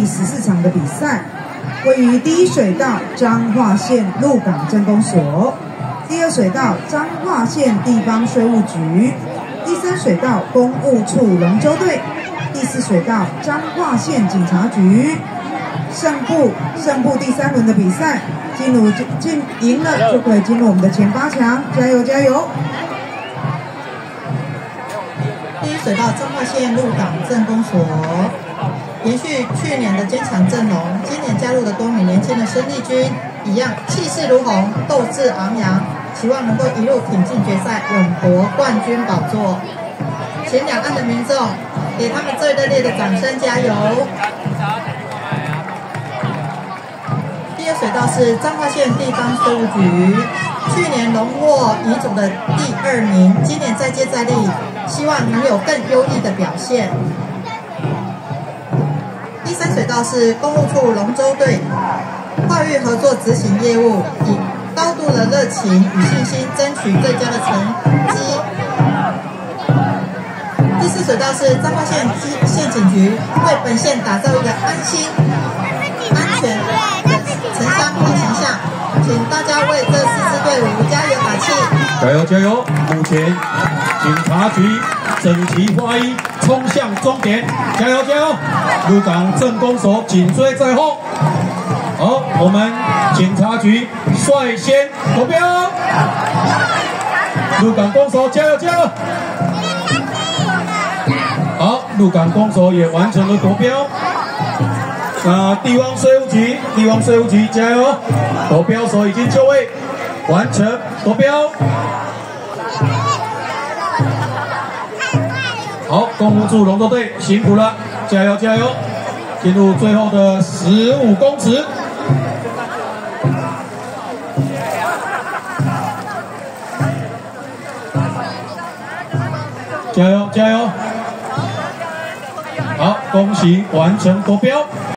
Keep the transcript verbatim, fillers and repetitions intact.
十四场的比赛，位于第一水道彰化县鹿港镇公所，第二水道彰化县地方税务局，第三水道公务处龙舟队，第四水道彰化县警察局。胜部胜部第三轮的比赛，进入进赢了就可以进入我们的前八强，加油加油！ 第一水道彰化县鹿港镇公所，延续去年的坚强阵容，今年加入的多名年轻的生力军，一样气势如虹，斗志昂扬，希望能够一路挺进决赛，勇夺冠军宝座。请两岸的民众给他们最热烈的掌声加油！第二水道是彰化县地方税务局，去年荣获乙组的第二名，今年再接再厉，希望能有更优异的表现。第三水道是公务处龙舟队，跨域合作执行业务，以高度的热情与信心争取最佳的成绩。第四水道是彰化县县警局，为本县打造一个安心、安全的城乡好形象，请大家为这四支队伍加油打气！ 加油加油！目前警察局整齐划一，冲向终点，加油加油！鹿港镇公所紧追在后。好，我们警察局率先夺标，鹿港公所加油加油！好，鹿港公所也完成了夺标。那地方税务局，地方税务局加油！夺标所已经就位，完成夺标。好，公务处龙舟队辛苦了，加油加油！进入最后的十五公尺。加油加油！好，恭喜完成夺标。